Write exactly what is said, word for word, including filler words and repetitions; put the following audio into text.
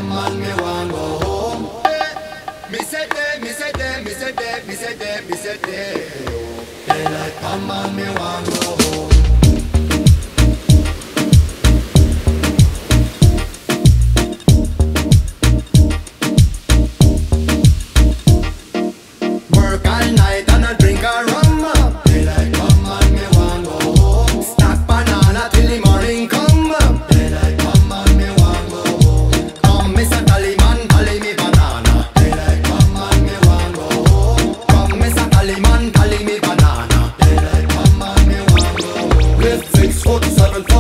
come on, me want go home. Me say day, me say day, me say day, me say day, me say day. Daylight come on, me want go home. Work all night and a drink a rum. Daylight come on, me want go home. Stack banana till the morning come. Daylight come on, me want go home. Come, Mister Tallyman, tally me banana. Daylight come on, me want go home. Come, Mister Tallyman, tally me banana. Daylight come on, me want go home. With six foot seven.